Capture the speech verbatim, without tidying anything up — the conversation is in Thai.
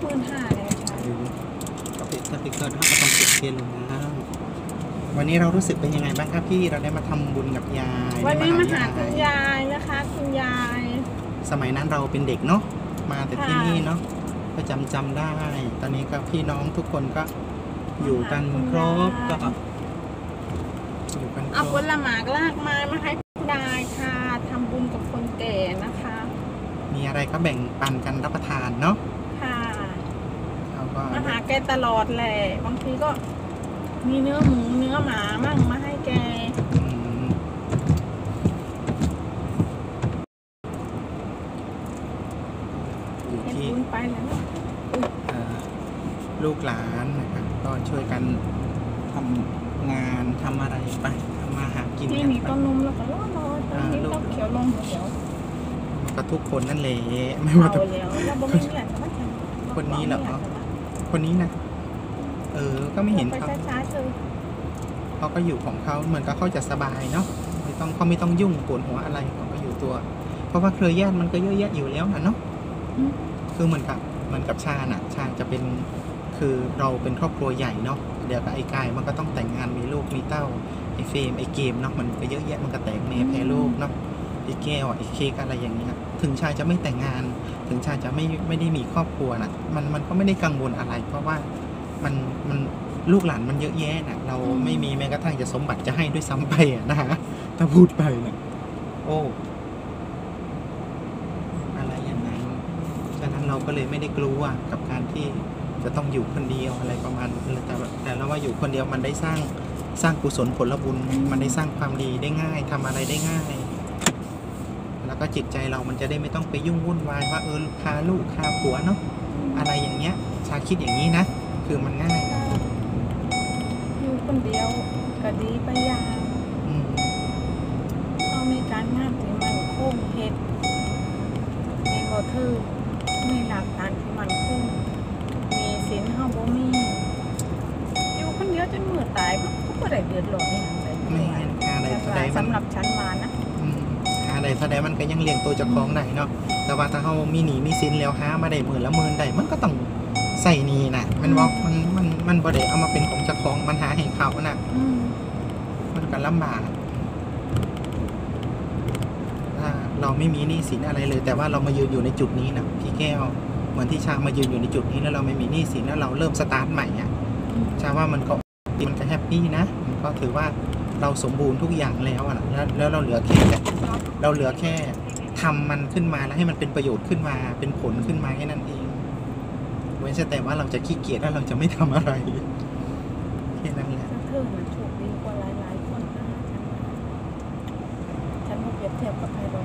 มื่นห้าเลยค่ะก็เป็นสติกเกอร์ถ้าก็ต้องเก็บเทียนลงนะวันนี้เรารู้สึกเป็นยังไงบ้างครับพี่เราได้มาทำบุญกับยายวันนี้มาหาคุณยายนะคะคุณยายสมัยนั้นเราเป็นเด็กเนาะมาแต่ที่นี่เนาะก็จำจำได้ตอนนี้ก็พี่น้องทุกคนก็อยู่กันครบก็อยู่กันเอาผลไม้ลากไม้มาให้คุณยายค่ะทำบุญกับคนแก่นะคะมีอะไรก็แบ่งปันกันรับประทานเนาะค่ะมาหาแกตลอดแหละบางทีก็มีเนื้อหมูเนื้อหมามั่งมาให้แกอยู่ที่ไปแล้วลูกหลานนะครับก็ช่วยกันทำงานทำอะไรไปทำมาหากินที่นี่ต้นนมแล้วก็รอรอตอนนี้ต้องเขียวลงเขียวก็ทุกคนนั่นแหละไม่ว่าตัวแล้วบ่มีแหละคนนี้เหรอคนนี้นะเออก็ไม่เห็นเขาเขาก็อยู่ของเขาเหมือนกับเขาจะสบายเนาะไม่ต้องเขาไม่ต้องยุ่งปวดหัวอะไรเขาก็อยู่ตัวเพราะว่าเครือญาติมันก็เยอะแยะอยู่แล้วนะเนาะคือเหมือนกับเหมือนกับชาน่ะชาจะเป็นคือเราเป็นครอบครัวใหญ่เนาะเดี๋ยวกับไอ้กายมันก็ต้องแต่งงานมีลูกมีเต้าไอ้เฟรมไอ้เกมเนาะมันก็เยอะแยะมันก็แต่งแม่แพ้ลูกเนาะไอ้แก้วไอ้เค้กอะไรอย่างเงี้ยถึงชาจะไม่แต่งงานถึงชาจะไม่ไม่ได้มีครอบครัวน่ะมันมันก็ไม่ได้กังวลอะไรเพราะว่ามันมันลูกหลานมันเยอะแยะน่ะเราไม่มีแม้กระทั่งจะสมบัติจะให้ด้วยซ้ำไปอ่ะนะฮะถ้าพูดไปน่ะโอ้อะไรอย่างนั้นฉะนั้นเราก็เลยไม่ได้กลัวกับการที่จะต้องอยู่คนเดียวอะไรประมาณแต่แต่เราว่าอยู่คนเดียวมันได้สร้างสร้างกุศลผลบุญมันได้สร้างความดีได้ง่ายทำอะไรได้ง่ายแล้วก็จิตใจเรามันจะได้ไม่ต้องไปยุ่งวุ่นวายว่าเออพาลูกพาผัวเนาะอะไรอย่างเงี้ยชาคิดอย่างนี้นะคือมันง่ายอยู่คนเดียวก็ดีไปอย่างเอามีการงานที่มันคงเหตุมีบ่คือมีหลักฐานที่มันคงมีสินเฮาบ่มีอยู่คนเดียวจนมือตายก็บ่ได้เดือดร้อนอย่างไรไม่อะไรอะไรสำหรับฉันมานะอะไรแสดงมันก็ยังเลี้ยงตัวเจ้าของได้เนาะแต่ว่าถ้าเฮามีหนี้มีสินแล้วหามาได้หมื่นละหมื่นได้มันก็ต้องใส่หนี้น่ะมันว่ามันมันมันบ่ได้เอามาเป็นของเจ้าของมันหาให้เขาน่ะมันก็ลำบากถ้าเราไม่มีหนี้สินอะไรเลยแต่ว่าเรามายืนอยู่ในจุดนี้นะพี่แก้วเหมือนที่ชามายืนอยู่ในจุดนี้แล้วเราไม่มีหนี้สินแล้วเราเริ่มสตาร์ทใหม่อ่ะชาว่ามันก็มันก็แฮปปี้นะมันก็ถือว่าเราสมบูรณ์ทุกอย่างแล้วอ่ะแล้วแล้วเราเหลือแค่เราเหลือแค่ทำมันขึ้นมาแล้วให้มันเป็นประโยชน์ขึ้นมาเป็นผลขึ้นมาแค่นั้นเองเว้นแต่ว่าเราจะขี้เกียจแล้วเราจะไม่ทำอะไรแค่นั้นแหละเธอมันโชคดีกว่าหลายๆคนนะฉันฉันเปรียบเทียบกับใคร